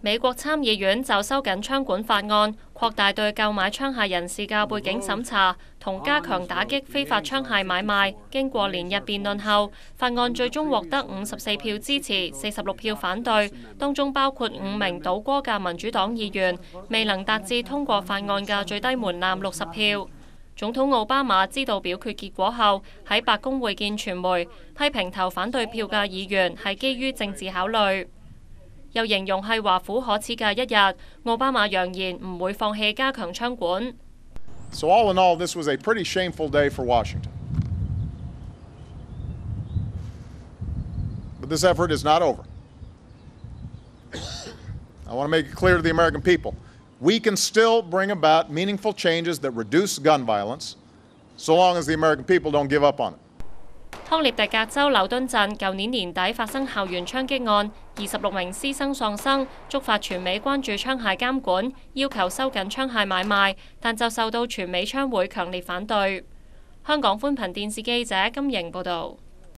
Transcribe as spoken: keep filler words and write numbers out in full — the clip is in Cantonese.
美國參議院就收緊槍管法案，擴大對購買槍械人士嘅背景審查，同加強打擊非法槍械買賣。經過連日辯論後，法案最終獲得五十四票支持，四十六票反對，當中包括五名倒戈嘅民主黨議員，未能達至通過法案嘅最低門檻六十票。總統奧巴馬知道表決結果後，喺白宮會見傳媒，批評投反對票嘅議員係基於政治考慮。又形容係華府可恥嘅一日。奧巴馬揚言唔會放棄加強槍管。 So all in all, this was a pretty shameful day for Washington. But this effort is not over. I want to make it clear to the American people, we can still bring about meaningful changes that reduce gun violence, so long as the American people don't give up on it. 康涅狄格州紐敦鎮舊年年底發生校園槍擊案，二十六名師生喪生，觸發全美關注槍械監管，要求收緊槍械買賣，但就受到全美槍會強烈反對。香港寬頻電視記者金瑩報導。